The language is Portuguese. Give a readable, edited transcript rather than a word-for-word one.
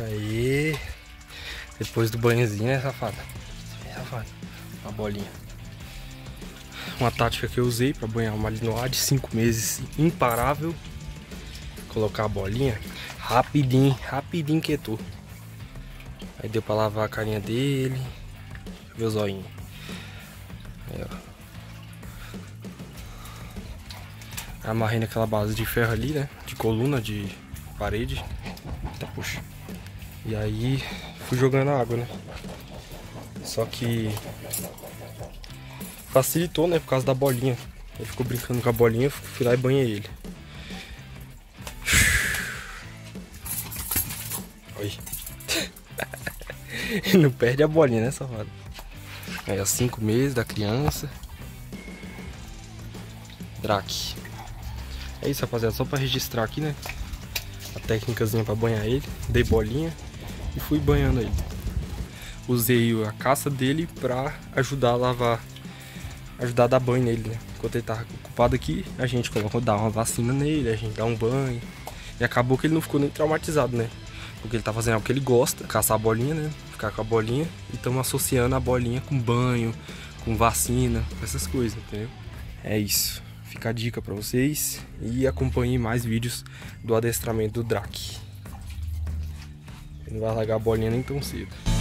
Aí, depois do banhozinho, né, safada? Safada. Uma bolinha. Uma tática que eu usei pra banhar o Malinois de 5 meses imparável. Colocar a bolinha rapidinho, rapidinho quietou. Aí deu pra lavar a carinha dele. Deixa eu ver o zoinho. Aí, ó. Amarrei naquela base de ferro ali, né? De coluna, de parede. Eita, puxa. E aí fui jogando a água, né? Só que facilitou, né? Por causa da bolinha. Ele ficou brincando com a bolinha, fui lá e banhei ele. Oi. Não perde a bolinha, né, safado? Aí, ó, 5 meses da criança. Drake. É isso, rapaziada. Só pra registrar aqui, né? A técnicazinha pra banhar ele. Dei bolinha e fui banhando ele. Usei a caça dele pra ajudar a lavar. Ajudar a dar banho nele, né? Enquanto ele tava ocupado aqui, a gente dá uma vacina nele, a gente dá um banho. E acabou que ele não ficou nem traumatizado, né? Porque ele tá fazendo algo que ele gosta, caçar a bolinha, né? Ficar com a bolinha. E estamos associando a bolinha com banho, com vacina, essas coisas, entendeu? É isso. Fica a dica pra vocês. E acompanhem mais vídeos do adestramento do Drake. Ele não vai largar a bolinha nem tão cedo.